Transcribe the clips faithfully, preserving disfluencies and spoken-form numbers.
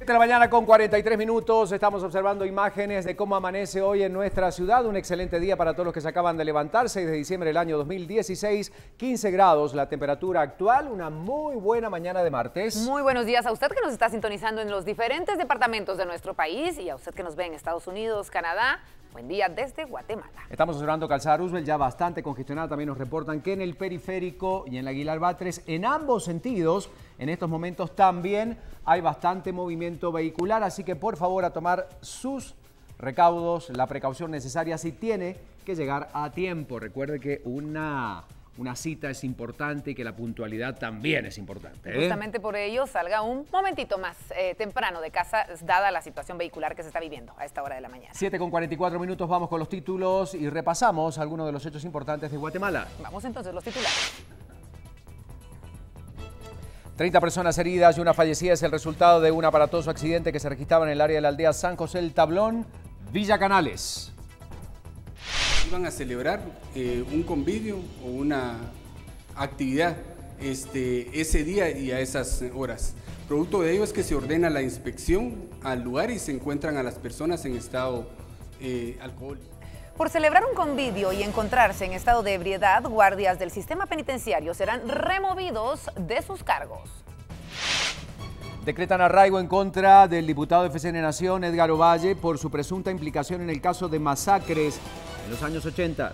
siete de la mañana con cuarenta y tres minutos, estamos observando imágenes de cómo amanece hoy en nuestra ciudad. Un excelente día para todos los que se acaban de levantar. seis de diciembre del año dos mil dieciséis, quince grados la temperatura actual. Una muy buena mañana de martes. Muy buenos días a usted que nos está sintonizando en los diferentes departamentos de nuestro país y a usted que nos ve en Estados Unidos, Canadá. Buen día desde Guatemala. Estamos observando Calzada Roosevelt ya bastante congestionada. También nos reportan que en el periférico y en la Aguilar Batres, en ambos sentidos, en estos momentos también hay bastante movimiento vehicular. Así que por favor a tomar sus recaudos, la precaución necesaria si tiene que llegar a tiempo. Recuerde que una... Una cita es importante y que la puntualidad también es importante, ¿eh? Justamente por ello salga un momentito más eh, temprano de casa, dada la situación vehicular que se está viviendo a esta hora de la mañana. siete con cuarenta y cuatro minutos, vamos con los títulos y repasamos algunos de los hechos importantes de Guatemala. Vamos entonces, los titulares. treinta personas heridas y una fallecida es el resultado de un aparatoso accidente que se registraba en el área de la aldea San José del Tablón, Villa Canales. Iban a celebrar eh, un convivio o una actividad este, ese día y a esas horas. Producto de ello es que se ordena la inspección al lugar y se encuentran a las personas en estado eh, alcohólico. Por celebrar un convivio y encontrarse en estado de ebriedad, guardias del sistema penitenciario serán removidos de sus cargos. Decretan arraigo en contra del diputado de F C N Nación, Edgar Ovalle, por su presunta implicación en el caso de masacres en los años ochenta.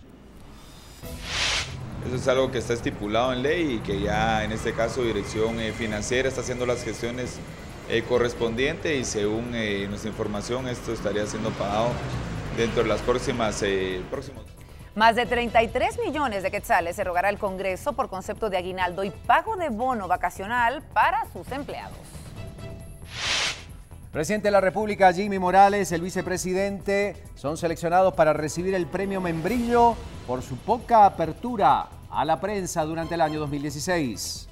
Eso es algo que está estipulado en ley y que ya en este caso Dirección Financiera está haciendo las gestiones eh, correspondientes y según eh, nuestra información esto estaría siendo pagado dentro de las próximas eh, próximos. Más de treinta y tres millones de quetzales se rogará al Congreso por concepto de aguinaldo y pago de bono vacacional para sus empleados. Presidente de la República, Jimmy Morales, el vicepresidente, son seleccionados para recibir el premio Membrillo por su poca apertura a la prensa durante el año dos mil dieciséis.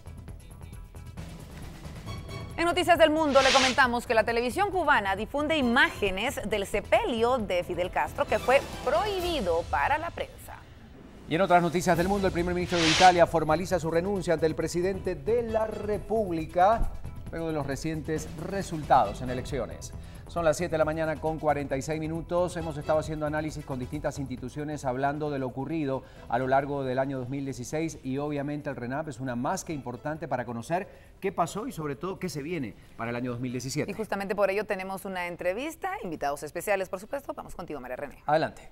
En Noticias del Mundo le comentamos que la televisión cubana difunde imágenes del sepelio de Fidel Castro que fue prohibido para la prensa. Y en otras noticias del mundo, el primer ministro de Italia formaliza su renuncia ante el presidente de la República luego de los recientes resultados en elecciones. Son las siete de la mañana con cuarenta y seis minutos. Hemos estado haciendo análisis con distintas instituciones hablando de lo ocurrido a lo largo del año dos mil dieciséis y obviamente el RENAP es una más que importante para conocer qué pasó y sobre todo qué se viene para el año dos mil diecisiete. Y justamente por ello tenemos una entrevista, invitados especiales por supuesto. Vamos contigo, María René. Adelante.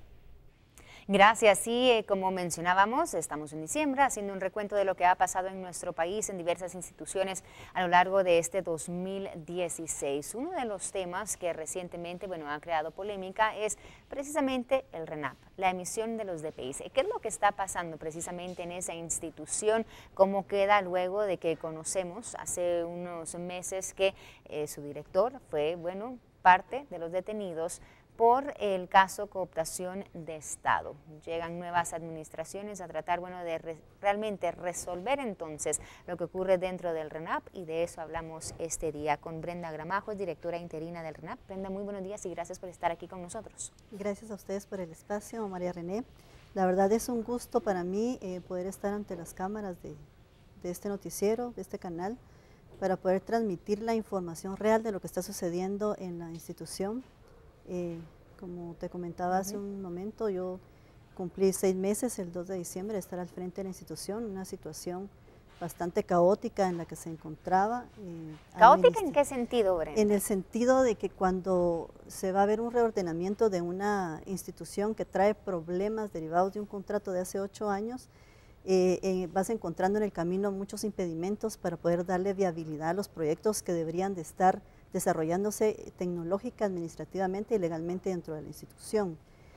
Gracias. Sí, eh, como mencionábamos, estamos en diciembre haciendo un recuento de lo que ha pasado en nuestro país en diversas instituciones a lo largo de este dos mil dieciséis. Uno de los temas que recientemente, bueno, ha creado polémica es precisamente el RENAP, la emisión de los D P I. ¿Qué es lo que está pasando precisamente en esa institución? ¿Cómo queda luego de que conocemos hace unos meses que eh, su director fue, bueno, parte de los detenidos por el caso cooptación de Estado? Llegan nuevas administraciones a tratar, bueno, de re, realmente resolver entonces lo que ocurre dentro del RENAP y de eso hablamos este día con Brenda Gramajos, directora interina del RENAP. Brenda, muy buenos días y gracias por estar aquí con nosotros. Gracias a ustedes por el espacio, María René. La verdad es un gusto para mí eh, poder estar ante las cámaras de, de este noticiero, de este canal, para poder transmitir la información real de lo que está sucediendo en la institución. Eh, como te comentaba hace un momento, yo cumplí seis meses el dos de diciembre de estar al frente de la institución, una situación bastante caótica en la que se encontraba. Eh, ¿Caótica en qué sentido, Brenda? En el sentido de que cuando se va a ver un reordenamiento de una institución que trae problemas derivados de un contrato de hace ocho años, eh, eh, vas encontrando en el camino muchos impedimentos para poder darle viabilidad a los proyectos que deberían de estar desarrollándose tecnológica, administrativamente y legalmente dentro de la institución.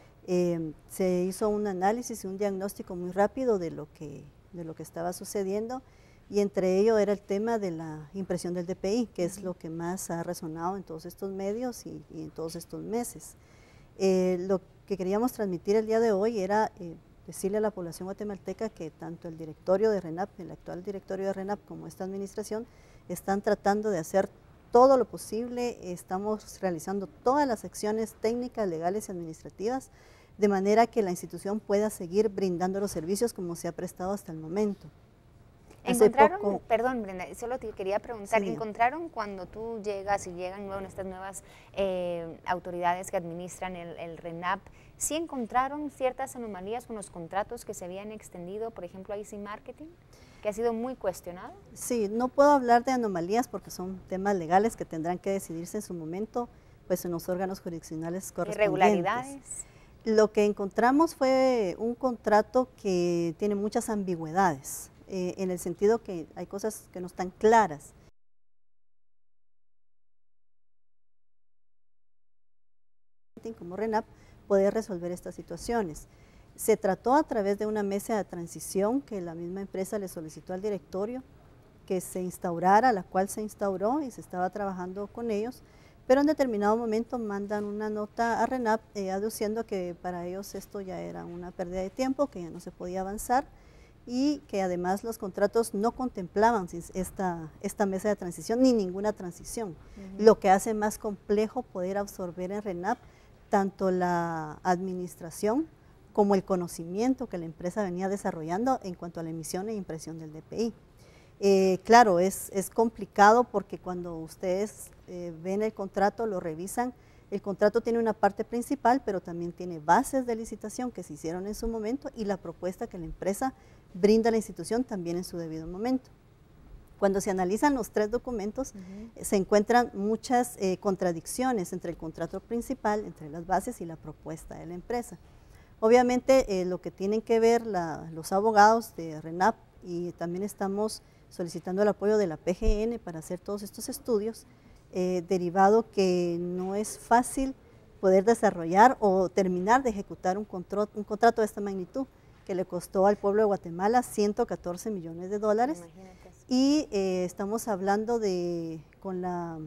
Eh, se hizo un análisis y un diagnóstico muy rápido de lo, que, de lo que estaba sucediendo y entre ello era el tema de la impresión del D P I, que es lo que más ha resonado en todos estos medios y, y en todos estos meses. Eh, lo que queríamos transmitir el día de hoy era eh, decirle a la población guatemalteca que tanto el directorio de RENAP, el actual directorio de RENAP como esta administración están tratando de hacer todo lo posible, estamos realizando todas las acciones técnicas, legales y administrativas, de manera que la institución pueda seguir brindando los servicios como se ha prestado hasta el momento. En ¿Encontraron, poco, perdón Brenda, solo te quería preguntar, sí, ¿encontraron cuando tú llegas y llegan nuevas, estas nuevas eh, autoridades que administran el, el RENAP, sí encontraron ciertas anomalías con los contratos que se habían extendido, por ejemplo, a Easy Marketing, que ha sido muy cuestionado? Sí, no puedo hablar de anomalías porque son temas legales que tendrán que decidirse en su momento, pues en los órganos jurisdiccionales correspondientes. ¿Irregularidades? Lo que encontramos fue un contrato que tiene muchas ambigüedades, eh, en el sentido que hay cosas que no están claras. Como RENAP poder resolver estas situaciones. Se trató a través de una mesa de transición que la misma empresa le solicitó al directorio que se instaurara, la cual se instauró y se estaba trabajando con ellos, pero en determinado momento mandan una nota a RENAP eh, aduciendo que para ellos esto ya era una pérdida de tiempo, que ya no se podía avanzar y que además los contratos no contemplaban esta, esta mesa de transición ni ninguna transición, uh-huh. Lo que hace más complejo poder absorber en RENAP tanto la administración como el conocimiento que la empresa venía desarrollando en cuanto a la emisión e impresión del D P I. Eh, claro, es, es complicado porque cuando ustedes eh, ven el contrato, lo revisan, el contrato tiene una parte principal, pero también tiene bases de licitación que se hicieron en su momento y la propuesta que la empresa brinda a la institución también en su debido momento. Cuando se analizan los tres documentos, uh-huh. se encuentran muchas eh, contradicciones entre el contrato principal, entre las bases y la propuesta de la empresa. Obviamente, eh, lo que tienen que ver la, los abogados de RENAP, y también estamos solicitando el apoyo de la P G N para hacer todos estos estudios, eh, derivado que no es fácil poder desarrollar o terminar de ejecutar un, control, un contrato de esta magnitud, que le costó al pueblo de Guatemala ciento catorce millones de dólares. Imagínate. Y eh, estamos hablando de, con, la,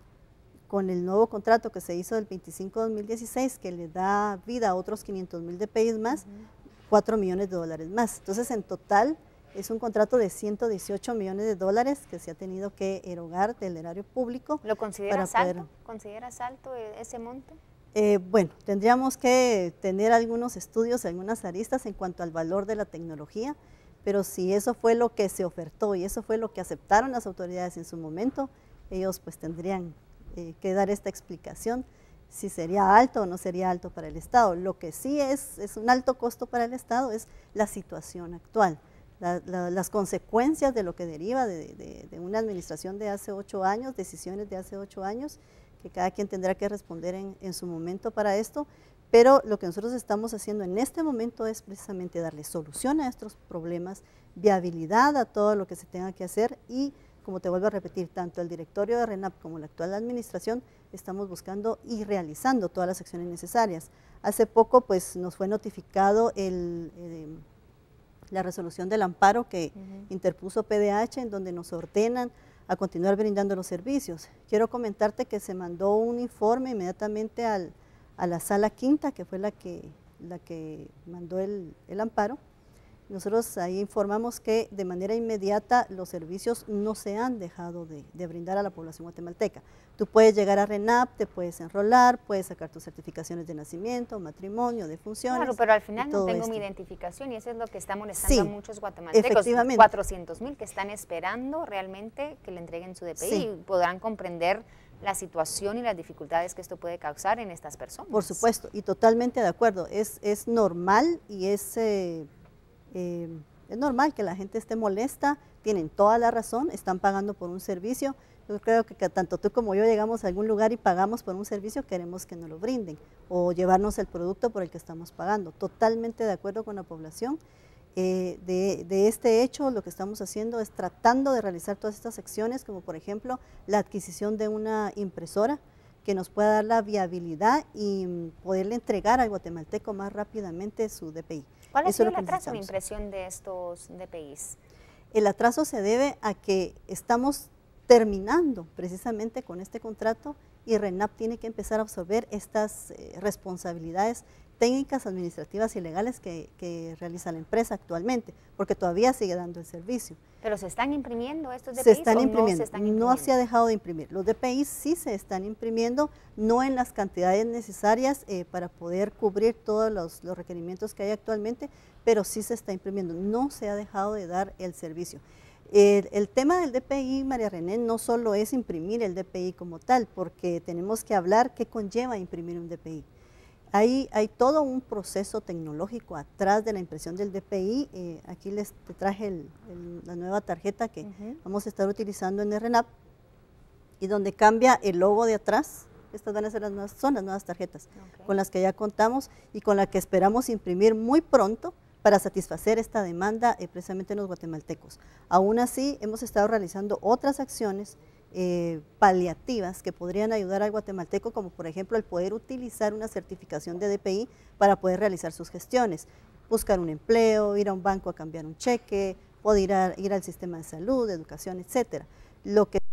con el nuevo contrato que se hizo del veinticinco de dos mil dieciséis, que le da vida a otros quinientos mil D P Is más, uh-huh. cuatro millones de dólares más. Entonces, en total, es un contrato de ciento dieciocho millones de dólares que se ha tenido que erogar del erario público. ¿Lo consideras alto? Poder... ¿Consideras alto ese monto? Eh, bueno, tendríamos que tener algunos estudios, algunas aristas en cuanto al valor de la tecnología, pero si eso fue lo que se ofertó y eso fue lo que aceptaron las autoridades en su momento, ellos pues tendrían eh, que dar esta explicación, si sería alto o no sería alto para el Estado. Lo que sí es, es un alto costo para el Estado es la situación actual. La, la, las consecuencias de lo que deriva de, de, de una administración de hace ocho años, decisiones de hace ocho años, que cada quien tendrá que responder en, en su momento para esto, pero lo que nosotros estamos haciendo en este momento es precisamente darle solución a estos problemas, viabilidad a todo lo que se tenga que hacer y, como te vuelvo a repetir, tanto el directorio de RENAP como la actual administración estamos buscando y realizando todas las acciones necesarias. Hace poco pues nos fue notificado el... el la resolución del amparo que uh-huh. interpuso P D H, en donde nos ordenan a continuar brindando los servicios. Quiero comentarte que se mandó un informe inmediatamente al, a la sala quinta, que fue la que, la que mandó el, el amparo. Nosotros ahí informamos que de manera inmediata los servicios no se han dejado de, de brindar a la población guatemalteca. Tú puedes llegar a RENAP, te puedes enrolar, puedes sacar tus certificaciones de nacimiento, matrimonio, de funciones. Claro, pero al final no tengo esto. mi identificación y eso es lo que está molestando sí, a muchos guatemaltecos. Efectivamente. cuatrocientos mil que están esperando realmente que le entreguen su D P I sí. y podrán comprender la situación y las dificultades que esto puede causar en estas personas. Por supuesto, y totalmente de acuerdo. Es, es normal y es... Eh, Eh, es normal que la gente esté molesta, tienen toda la razón, están pagando por un servicio. Yo creo que, que tanto tú como yo llegamos a algún lugar y pagamos por un servicio, queremos que nos lo brinden o llevarnos el producto por el que estamos pagando. Totalmente de acuerdo con la población. Eh, de, de este hecho, lo que estamos haciendo es tratando de realizar todas estas acciones, como por ejemplo la adquisición de una impresora que nos pueda dar la viabilidad y poderle entregar al guatemalteco más rápidamente su D P I. ¿Cuál ha sido el atraso en impresión de estos D P Is? El atraso se debe a que estamos terminando precisamente con este contrato y RENAP tiene que empezar a absorber estas eh, responsabilidades técnicas, administrativas y legales que, que realiza la empresa actualmente, porque todavía sigue dando el servicio. ¿Pero se están imprimiendo estos D P Is? Se están imprimiendo, no se están imprimiendo? No se ha dejado de imprimir. Los D P Is sí se están imprimiendo, no en las cantidades necesarias eh, para poder cubrir todos los, los requerimientos que hay actualmente, pero sí se está imprimiendo, no se ha dejado de dar el servicio. El, el tema del D P I, María René, no solo es imprimir el D P I como tal, porque tenemos que hablar qué conlleva imprimir un D P I. Hay, hay todo un proceso tecnológico atrás de la impresión del D P I. Eh, aquí les te traje el, el, la nueva tarjeta que uh-huh. vamos a estar utilizando en RENAP, y donde cambia el logo de atrás. Estas van a ser las nuevas, son las nuevas tarjetas okay. con las que ya contamos y con las que esperamos imprimir muy pronto para satisfacer esta demanda eh, precisamente en los guatemaltecos. Aún así, hemos estado realizando otras acciones eh, paliativas que podrían ayudar al guatemalteco, como por ejemplo el poder utilizar una certificación de D P I para poder realizar sus gestiones, buscar un empleo, ir a un banco a cambiar un cheque, poder ir, a, ir al sistema de salud, de educación, etcétera. Lo que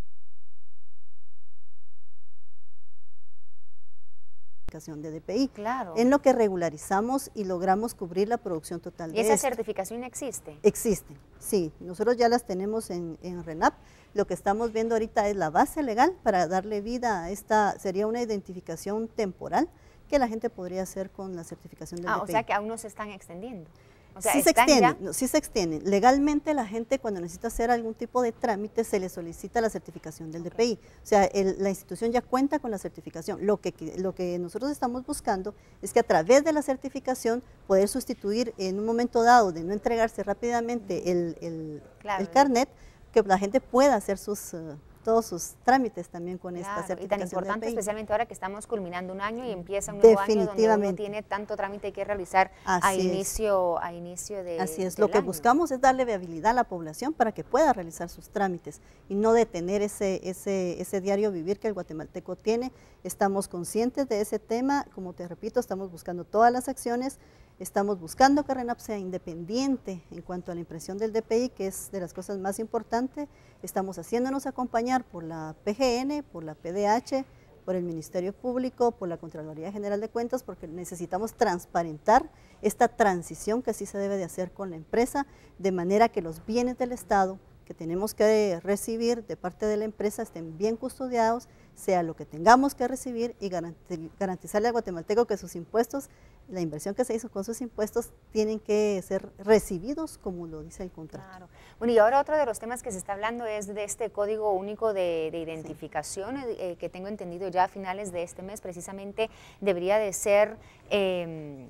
de D P I, claro. en lo que regularizamos y logramos cubrir la producción total de ¿Y esa esto. certificación existe? Existe, sí, nosotros ya las tenemos en, en RENAP. Lo que estamos viendo ahorita es la base legal para darle vida a esta, sería una identificación temporal que la gente podría hacer con la certificación del ah, D P I. O sea que aún no se están extendiendo. O sea, sí, se extienden, ya... no, sí se extienden. Legalmente la gente cuando necesita hacer algún tipo de trámite se le solicita la certificación del okay. D P I. O sea, el, la institución ya cuenta con la certificación. Lo que, lo que nosotros estamos buscando es que a través de la certificación poder sustituir en un momento dado de no entregarse rápidamente el, el, claro, el carnet, que la gente pueda hacer sus... Uh, todos sus trámites también con claro, esta certificación. Y tan importante, especialmente ahora que estamos culminando un año y empieza un nuevo año donde uno tiene tanto trámite que realizar a inicio, a inicio de Así es, lo que año. buscamos es darle viabilidad a la población para que pueda realizar sus trámites y no detener ese, ese, ese diario vivir que el guatemalteco tiene. Estamos conscientes de ese tema, como te repito, estamos buscando todas las acciones. Estamos buscando que RENAP sea independiente en cuanto a la impresión del D P I, que es de las cosas más importantes. Estamos haciéndonos acompañar por la P G N, por la P D H, por el Ministerio Público, por la Contraloría General de Cuentas, porque necesitamos transparentar esta transición que sí se debe de hacer con la empresa, de manera que los bienes del Estado que tenemos que recibir de parte de la empresa estén bien custodiados, sea lo que tengamos que recibir y garantizarle al guatemalteco que sus impuestos, la inversión que se hizo con sus impuestos, tienen que ser recibidos como lo dice el contrato. Claro. Bueno, y ahora otro de los temas que se está hablando es de este código único de, de identificación, sí. eh, que tengo entendido ya a finales de este mes precisamente debería de ser... Eh,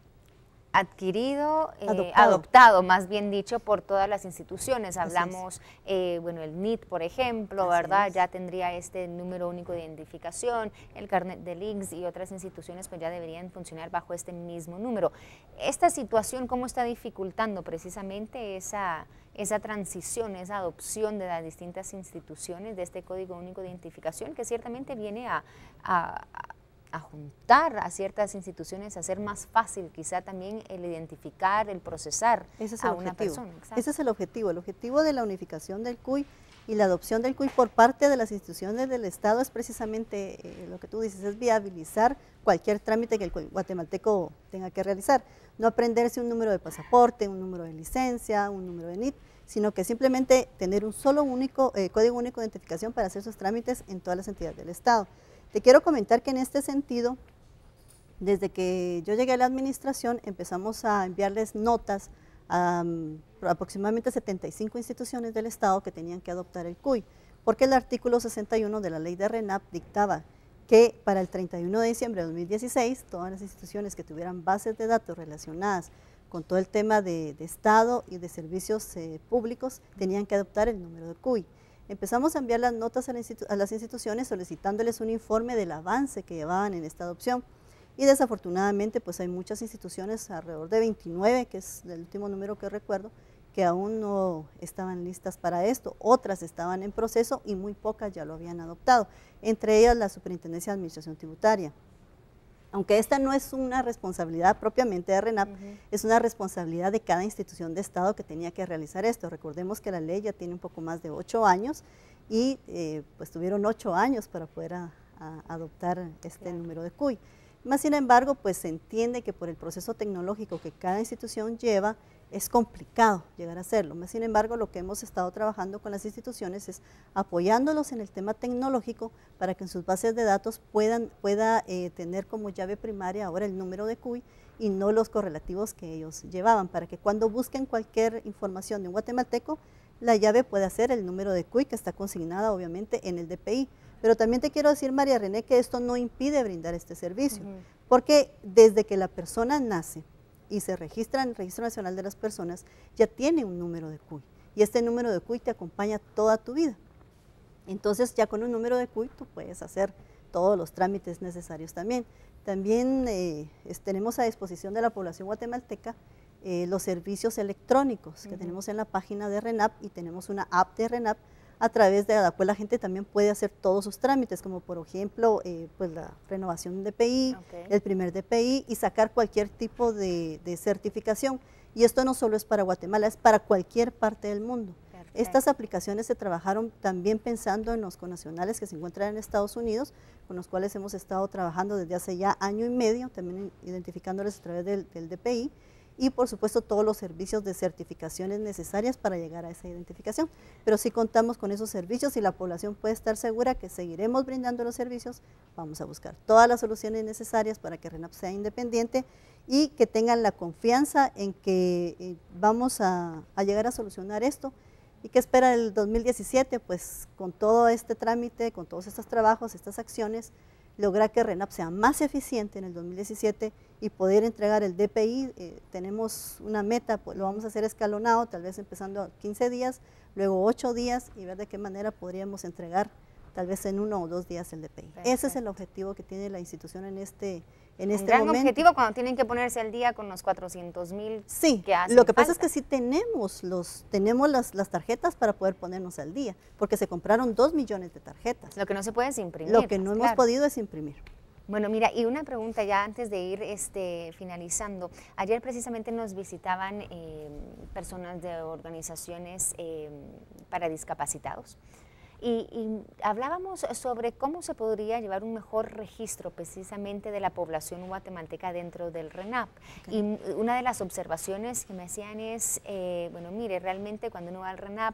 adquirido, eh, adoptado. adoptado, más bien dicho, por todas las instituciones. Hablamos, eh, bueno, el N I T, por ejemplo, Así ¿verdad? Es. Ya tendría este número único de identificación, el carnet del I N S S y otras instituciones pues ya deberían funcionar bajo este mismo número. Esta situación, ¿cómo está dificultando precisamente esa, esa transición, esa adopción de las distintas instituciones de este código único de identificación, que ciertamente viene a, a, a a juntar a ciertas instituciones, a hacer más fácil quizá también el identificar, el procesar Ese es a el una objetivo. persona? Exacto. Ese es el objetivo. El objetivo de la unificación del C U I y la adopción del C U I por parte de las instituciones del Estado es precisamente eh, lo que tú dices, es viabilizar cualquier trámite que el guatemalteco tenga que realizar. No aprenderse un número de pasaporte, un número de licencia, un número de N I T, sino que simplemente tener un solo único eh, código único de identificación para hacer sus trámites en todas las entidades del Estado. Te quiero comentar que en este sentido, desde que yo llegué a la administración, empezamos a enviarles notas a um, aproximadamente setenta y cinco instituciones del Estado que tenían que adoptar el C U I, porque el artículo sesenta y uno de la ley de RENAP dictaba que para el treinta y uno de diciembre de dos mil dieciséis, todas las instituciones que tuvieran bases de datos relacionadas con todo el tema de, de Estado y de servicios eh, públicos, tenían que adoptar el número de C U I. Empezamos a enviar las notas a, la institu a las instituciones solicitándoles un informe del avance que llevaban en esta adopción y desafortunadamente pues hay muchas instituciones, alrededor de veintinueve, que es el último número que recuerdo, que aún no estaban listas para esto, otras estaban en proceso y muy pocas ya lo habían adoptado, entre ellas la Superintendencia de Administración Tributaria. Aunque esta no es una responsabilidad propiamente de RENAP, uh-huh. es una responsabilidad de cada institución de Estado que tenía que realizar esto. Recordemos que la ley ya tiene un poco más de ocho años y eh, pues tuvieron ocho años para poder a, a adoptar este claro. número de C U I. Más sin embargo, pues se entiende que por el proceso tecnológico que cada institución lleva, es complicado llegar a hacerlo. Más sin embargo, lo que hemos estado trabajando con las instituciones es apoyándolos en el tema tecnológico para que en sus bases de datos puedan pueda eh, tener como llave primaria ahora el número de C U I y no los correlativos que ellos llevaban, para que cuando busquen cualquier información de un guatemalteco la llave puede ser el número de C U I que está consignada obviamente en el D P I. Pero también te quiero decir, María René, que esto no impide brindar este servicio, uh-huh. porque desde que la persona nace y se registra en el Registro Nacional de las Personas, ya tiene un número de C U I, y este número de C U I te acompaña toda tu vida. Entonces ya con un número de C U I tú puedes hacer todos los trámites necesarios también. También eh, es, tenemos a disposición de la población guatemalteca eh, los servicios electrónicos uh-huh. que tenemos en la página de RENAP, y tenemos una app de RENAP a través de la cual la gente también puede hacer todos sus trámites, como por ejemplo eh, pues la renovación de D P I, okay. el primer D P I, y sacar cualquier tipo de, de certificación. Y esto no solo es para Guatemala, es para cualquier parte del mundo. Perfecto. Estas aplicaciones se trabajaron también pensando en los connacionales que se encuentran en Estados Unidos, con los cuales hemos estado trabajando desde hace ya año y medio, también identificándoles a través del, del D P I, y por supuesto todos los servicios de certificaciones necesarias para llegar a esa identificación. Pero sí contamos con esos servicios y la población puede estar segura que seguiremos brindando los servicios. Vamos a buscar todas las soluciones necesarias para que RENAP sea independiente y que tengan la confianza en que eh, vamos a, a llegar a solucionar esto. ¿Y qué espera el dos mil diecisiete? Pues con todo este trámite, con todos estos trabajos, estas acciones, lograr que RENAP sea más eficiente en el dos mil diecisiete y poder entregar el D P I. Eh, tenemos una meta, pues lo vamos a hacer escalonado, tal vez empezando a quince días, luego ocho días, y ver de qué manera podríamos entregar tal vez en uno o dos días el D P I. Perfecto. Ese es el objetivo que tiene la institución en este, en este gran momento. Objetivo cuando tienen que ponerse al día con los cuatrocientos mil sí, que hacen lo que falta. pasa es que sí tenemos, los, tenemos las, las tarjetas para poder ponernos al día, porque se compraron dos millones de tarjetas. Lo que no se puede es imprimir. Lo que no claro. hemos podido es imprimir. Bueno, mira, y una pregunta ya antes de ir este, finalizando. Ayer precisamente nos visitaban eh, personas de organizaciones eh, para discapacitados. Y, y hablábamos sobre cómo se podría llevar un mejor registro precisamente de la población guatemalteca dentro del RENAP. Okay. Y una de las observaciones que me hacían es, eh, bueno, mire, realmente cuando uno va al RENAP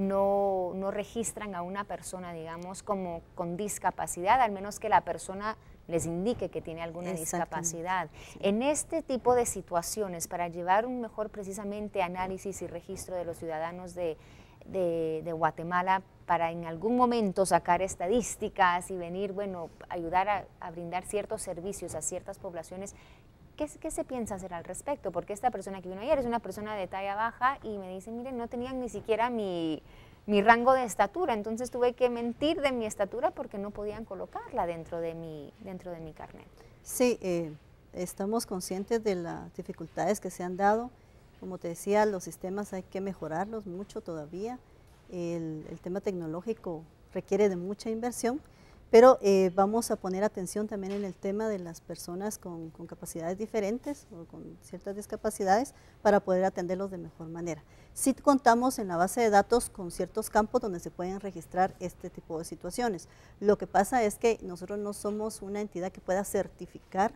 no, no registran a una persona, digamos, como con discapacidad, al menos que la persona les indique que tiene alguna discapacidad. Sí. En este tipo de situaciones, para llevar un mejor precisamente análisis y registro de los ciudadanos de, de, de Guatemala, para en algún momento sacar estadísticas y venir, bueno, ayudar a, a brindar ciertos servicios a ciertas poblaciones, ¿qué, ¿qué se piensa hacer al respecto? Porque esta persona que vino ayer es una persona de talla baja y me dice, miren, no tenían ni siquiera mi, mi rango de estatura, entonces tuve que mentir de mi estatura porque no podían colocarla dentro de mi, dentro de mi carnet. Sí, eh, estamos conscientes de las dificultades que se han dado. Como te decía, los sistemas hay que mejorarlos mucho todavía. El, el tema tecnológico requiere de mucha inversión, pero eh, vamos a poner atención también en el tema de las personas con, con capacidades diferentes o con ciertas discapacidades para poder atenderlos de mejor manera. Sí contamos en la base de datos con ciertos campos donde se pueden registrar este tipo de situaciones. Lo que pasa es que nosotros no somos una entidad que pueda certificar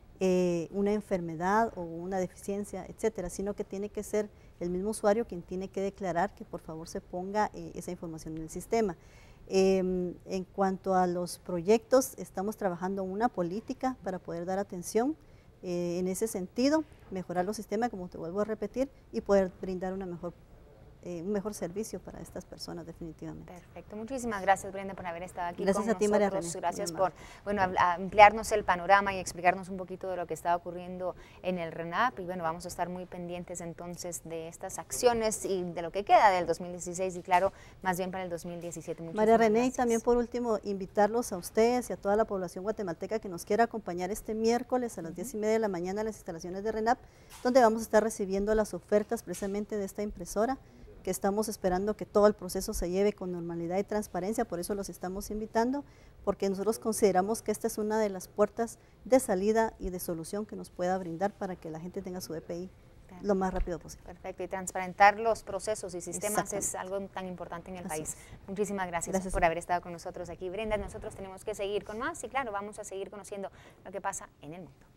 eh, una enfermedad o una deficiencia, etcétera, sino que tiene que ser el mismo usuario quien tiene que declarar que por favor se ponga eh, esa información en el sistema. Eh, en cuanto a los proyectos, estamos trabajando una política para poder dar atención eh, en ese sentido, mejorar los sistemas, como te vuelvo a repetir, y poder brindar una mejor Eh, un mejor servicio para estas personas definitivamente. Perfecto, muchísimas gracias Brenda por haber estado aquí gracias con a ti, nosotros. María René. Gracias por bueno, ampliarnos el panorama y explicarnos un poquito de lo que está ocurriendo en el RENAP y bueno, vamos a estar muy pendientes entonces de estas acciones y de lo que queda del dos mil dieciséis y claro, más bien para el dos mil diecisiete. Muchísimas María René, gracias. Y también por último invitarlos a ustedes y a toda la población guatemalteca que nos quiera acompañar este miércoles a las diez y media de la mañana a las instalaciones de RENAP, donde vamos a estar recibiendo las ofertas precisamente de esta impresora, que estamos esperando que todo el proceso se lleve con normalidad y transparencia, por eso los estamos invitando, porque nosotros consideramos que esta es una de las puertas de salida y de solución que nos pueda brindar para que la gente tenga su D P I Perfecto. Lo más rápido posible. Perfecto, y transparentar los procesos y sistemas es algo tan importante en el Así país. Es. Muchísimas gracias, gracias por haber estado con nosotros aquí, Brenda. Nosotros tenemos que seguir con más y claro, vamos a seguir conociendo lo que pasa en el mundo.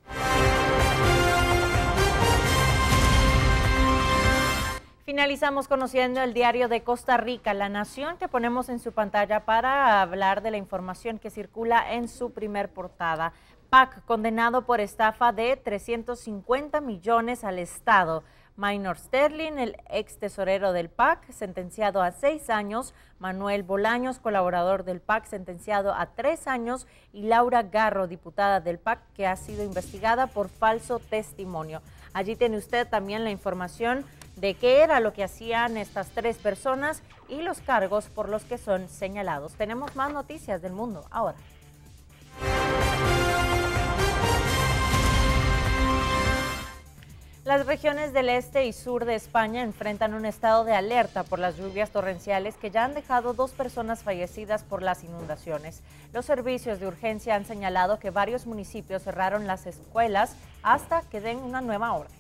Finalizamos conociendo el diario de Costa Rica, La Nación, que ponemos en su pantalla para hablar de la información que circula en su primer portada. P A C condenado por estafa de trescientos cincuenta millones al Estado. Minor Sterling, el ex tesorero del P A C, sentenciado a seis años, Manuel Bolaños, colaborador del P A C, sentenciado a tres años, y Laura Garro, diputada del P A C, que ha sido investigada por falso testimonio. Allí tiene usted también la información de qué era lo que hacían estas tres personas y los cargos por los que son señalados. Tenemos más noticias del mundo ahora. Las regiones del este y sur de España enfrentan un estado de alerta por las lluvias torrenciales que ya han dejado dos personas fallecidas por las inundaciones. Los servicios de urgencia han señalado que varios municipios cerraron las escuelas hasta que den una nueva orden.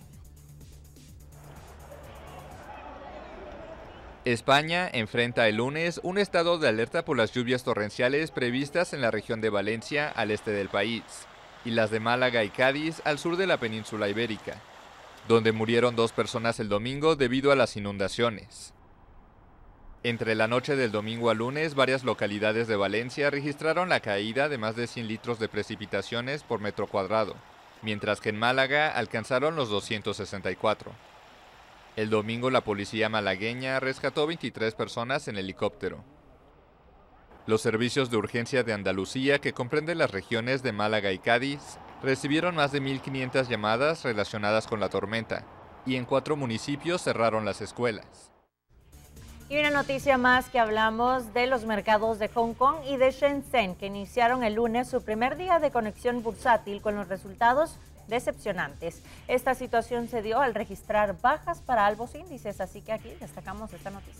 España enfrenta el lunes un estado de alerta por las lluvias torrenciales previstas en la región de Valencia, al este del país, y las de Málaga y Cádiz, al sur de la península ibérica, donde murieron dos personas el domingo debido a las inundaciones. Entre la noche del domingo al lunes, varias localidades de Valencia registraron la caída de más de cien litros de precipitaciones por metro cuadrado, mientras que en Málaga alcanzaron los doscientos sesenta y cuatro. El domingo la policía malagueña rescató veintitrés personas en helicóptero. Los servicios de urgencia de Andalucía, que comprenden las regiones de Málaga y Cádiz, recibieron más de mil quinientas llamadas relacionadas con la tormenta, y en cuatro municipios cerraron las escuelas. Y una noticia más que hablamos de los mercados de Hong Kong y de Shenzhen, que iniciaron el lunes su primer día de conexión bursátil con los resultados decepcionantes. Esta situación se dio al registrar bajas para ambos índices, así que aquí destacamos esta noticia.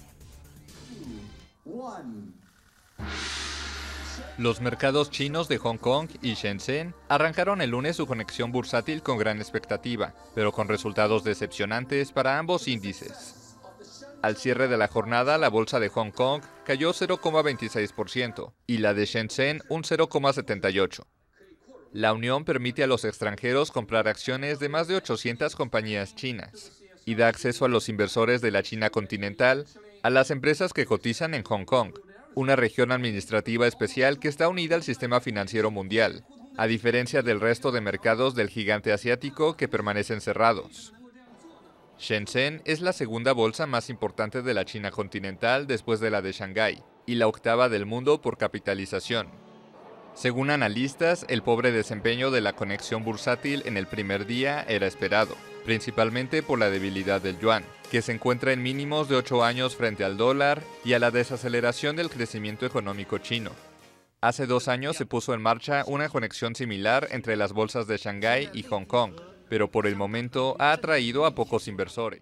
Los mercados chinos de Hong Kong y Shenzhen arrancaron el lunes su conexión bursátil con gran expectativa, pero con resultados decepcionantes para ambos índices. Al cierre de la jornada, la bolsa de Hong Kong cayó cero coma veintiséis por ciento y la de Shenzhen un cero coma setenta y ocho por ciento. La unión permite a los extranjeros comprar acciones de más de ochocientas compañías chinas y da acceso a los inversores de la China continental a las empresas que cotizan en Hong Kong, una región administrativa especial que está unida al sistema financiero mundial, a diferencia del resto de mercados del gigante asiático que permanecen cerrados. Shenzhen es la segunda bolsa más importante de la China continental después de la de Shanghái y la octava del mundo por capitalización. Según analistas, el pobre desempeño de la conexión bursátil en el primer día era esperado, principalmente por la debilidad del yuan, que se encuentra en mínimos de ocho años frente al dólar, y a la desaceleración del crecimiento económico chino. Hace dos años se puso en marcha una conexión similar entre las bolsas de Shanghái y Hong Kong, pero por el momento ha atraído a pocos inversores.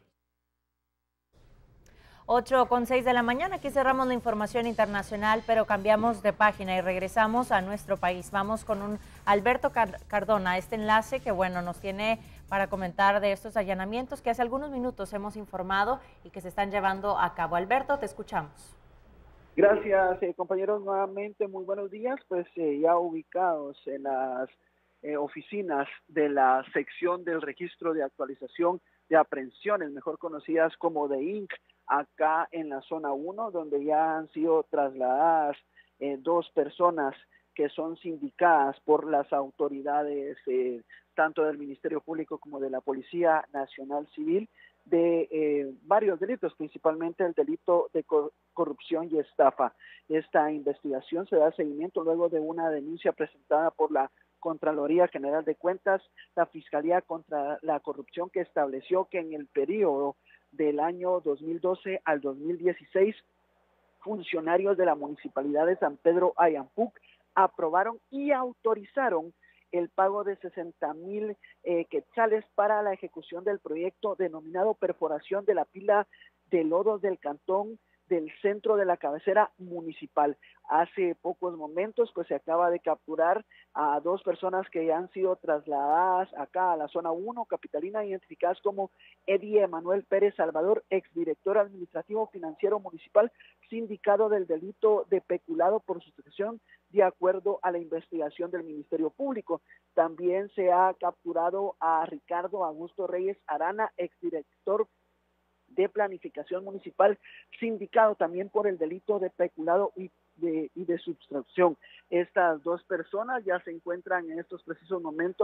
ocho con seis de la mañana, aquí cerramos la información internacional, pero cambiamos de página y regresamos a nuestro país. Vamos con un Alberto Cardona, este enlace que bueno nos tiene para comentar de estos allanamientos que hace algunos minutos hemos informado y que se están llevando a cabo. Alberto, te escuchamos. Gracias, eh, compañeros, nuevamente muy buenos días, pues eh, ya ubicados en las eh, oficinas de la sección del registro de actualización de aprehensiones, mejor conocidas como de I N C, acá en la zona uno, donde ya han sido trasladadas eh, dos personas que son sindicadas por las autoridades eh, tanto del Ministerio Público como de la Policía Nacional Civil de eh, varios delitos, principalmente el delito de cor corrupción y estafa. Esta investigación se da seguimiento luego de una denuncia presentada por la Contraloría General de Cuentas, la Fiscalía contra la Corrupción, que estableció que en el periodo del año dos mil doce al dos mil dieciséis, funcionarios de la Municipalidad de San Pedro Ayampuc aprobaron y autorizaron el pago de sesenta mil eh, quetzales para la ejecución del proyecto denominado perforación de la pila de lodos del cantón del centro de la cabecera municipal. Hace pocos momentos pues se acaba de capturar a dos personas que ya han sido trasladadas acá a la zona uno capitalina, identificadas como Eddie Emanuel Pérez Salvador, exdirector administrativo financiero municipal, sindicado del delito de peculado por sustracción, de acuerdo a la investigación del Ministerio Público. También se ha capturado a Ricardo Augusto Reyes Arana, exdirector de planificación municipal, sindicado también por el delito de peculado y de, y de sustracción. Estas dos personas ya se encuentran en estos precisos momentos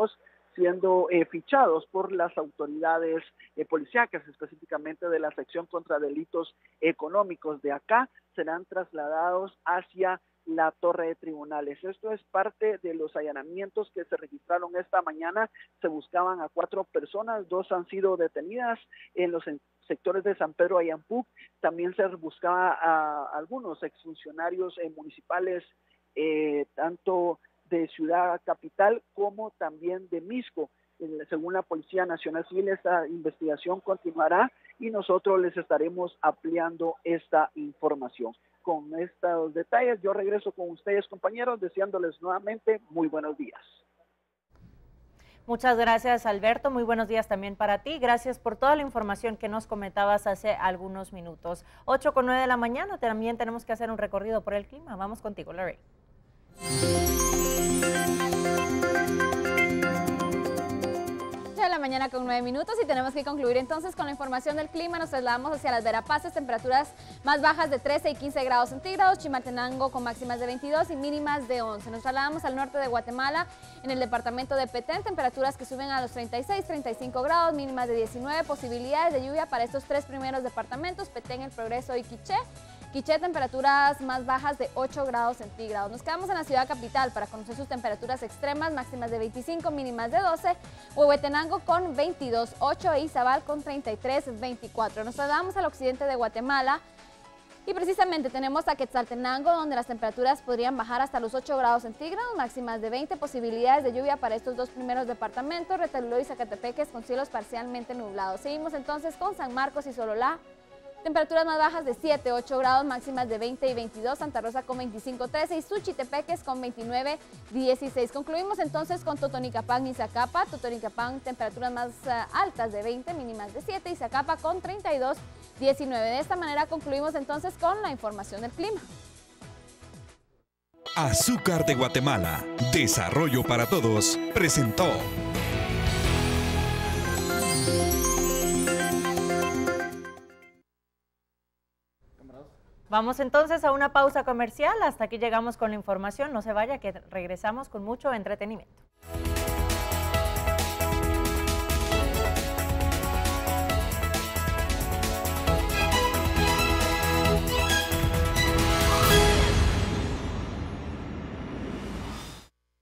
siendo eh, fichados por las autoridades eh, policíacas, específicamente de la sección contra delitos económicos. De acá serán trasladados hacia la torre de tribunales. Esto es parte de los allanamientos que se registraron esta mañana. Se buscaban a cuatro personas, dos han sido detenidas en los sectores de San Pedro Ayampuc. También se buscaba a algunos exfuncionarios eh, municipales, eh, tanto de Ciudad Capital como también de Misco. Según la Policía Nacional Civil, esta investigación continuará y nosotros les estaremos ampliando esta información. Con estos detalles, yo regreso con ustedes, compañeros, deseándoles nuevamente muy buenos días. Muchas gracias, Alberto. Muy buenos días también para ti. Gracias por toda la información que nos comentabas hace algunos minutos. ocho con nueve de la mañana, también tenemos que hacer un recorrido por el clima. Vamos contigo, Larry. De la mañana con nueve minutos y tenemos que concluir entonces con la información del clima. Nos trasladamos hacia las Verapaces, temperaturas más bajas de trece y quince grados centígrados, Chimaltenango con máximas de veintidós y mínimas de once. Nos trasladamos al norte de Guatemala, en el departamento de Petén, temperaturas que suben a los treinta y seis, treinta y cinco grados, mínimas de diecinueve, posibilidades de lluvia para estos tres primeros departamentos, Petén, El Progreso y Quiché. Quiché, temperaturas más bajas de ocho grados centígrados. Nos quedamos en la ciudad capital para conocer sus temperaturas extremas, máximas de veinticinco, mínimas de doce. Huehuetenango con veintidós, ocho e Izabal con treinta y tres, veinticuatro. Nos trasladamos al occidente de Guatemala y precisamente tenemos a Quetzaltenango, donde las temperaturas podrían bajar hasta los ocho grados centígrados, máximas de veinte, posibilidades de lluvia para estos dos primeros departamentos, Retaluló y Zacatepeques con cielos parcialmente nublados. Seguimos entonces con San Marcos y Sololá. Temperaturas más bajas de siete, ocho grados, máximas de veinte y veintidós, Santa Rosa con veinticinco, trece y Suchitepeques con veintinueve, dieciséis. Concluimos entonces con Totonicapán y Zacapa. Totonicapán, temperaturas más uh, altas de veinte, mínimas de siete y Zacapa con treinta y dos, diecinueve. De esta manera concluimos entonces con la información del clima. Azúcar de Guatemala, Desarrollo para Todos, presentó. Vamos entonces a una pausa comercial. Hasta aquí llegamos con la información. No se vaya, que regresamos con mucho entretenimiento.